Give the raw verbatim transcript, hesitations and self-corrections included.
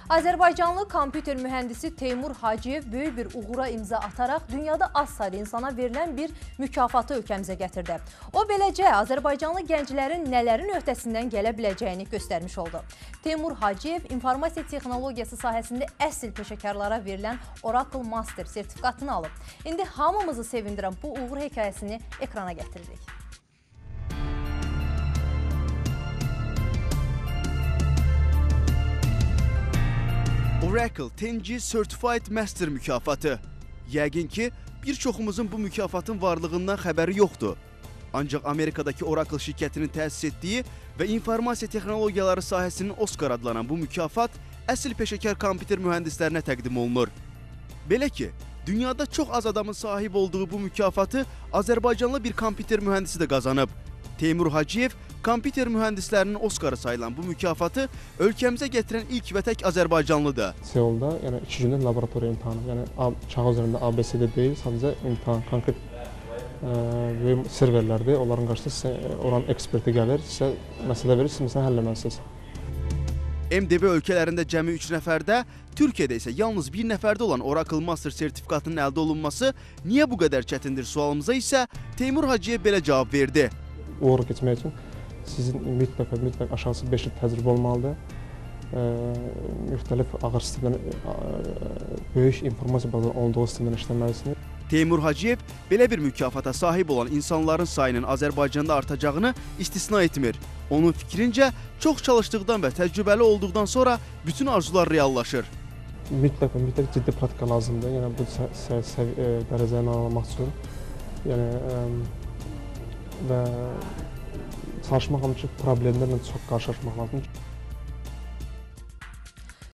Azərbaycanlı kompüter mühəndisi Teymur Hacıyev böyük bir uğura imza ataraq dünyada az sayda insana verilən bir mükafatı ölkəmizə gətirdi. O, beləcə Azərbaycanlı gənclərin nələrin öhdəsindən gələ biləcəyini göstərmiş oldu. Teymur Hacıyev informasiya texnologiyası sahəsində əsl peşəkarlara verilən Oracle Master sertifikatını alıb. İndi hamımızı sevindirən bu uğur hekayəsini ekrana gətiririk. Oracle Tengi Certified Master mükafatı. Yəqin ki, bir çoxumuzun bu mükafatın varlığından xəbəri yoxdur. Ancaq Amerikadakı Oracle şirkətinin təsis etdiyi və informasiya texnologiyaları sahəsinin Oscar adlanan bu mükafat əsl peşəkar kompüter mühəndislərinə təqdim olunur. Belə ki, dünyada çox az adamın sahib olduğu bu mükafatı Azərbaycanlı bir kompüter mühəndisi də qazanıb. Teymur Hacıyev, kompüter mühəndislərinin Oscarı sayılan bu mükafatı ölkəmizə gətirən ilk və tək Azərbaycanlıdır. Seulda yəni iki günlük laboratoriya imtahanı, yəni kağız üzərində A B C D deyil, sadəcə imtahan, konkret e, serverlərdir. Onların qarşısında sizə oranın eksperti gəlir, sizə məsələ verir, siz məsələni həll etməlisiniz. M D B ölkələrində cəmi üç nəfərdə, Türkiyədə isə yalnız bir nəfərdə olan Oracle Master sertifikatının əldə olunması niyə bu qədər çətindir sualımıza isə Teymur Hacıyev belə cavab verdi. Uğur keçmək üçün sizin mütləq və mütləq aşağısı beş il təcrübə olmalıdır. E, müxtəlif ağır sistemdən, e, böyük informasiya bazarının olduğu sistemdən işləməlisiniz. Teymur Hacıyev belə bir mükafata sahib olan insanların sayının Azərbaycanda artacağını istisna etmir. Onun fikrincə, çox çalışdıqdan və təcrübəli olduqdan sonra bütün arzular reallaşır. Mütləq və mütləq ciddi praktika lazımdır. Yəni bu dərəcəni almaq üçün. Yəni e, və çalışmaq üçün problemlərlə çox qarşılaşmaq lazımdır.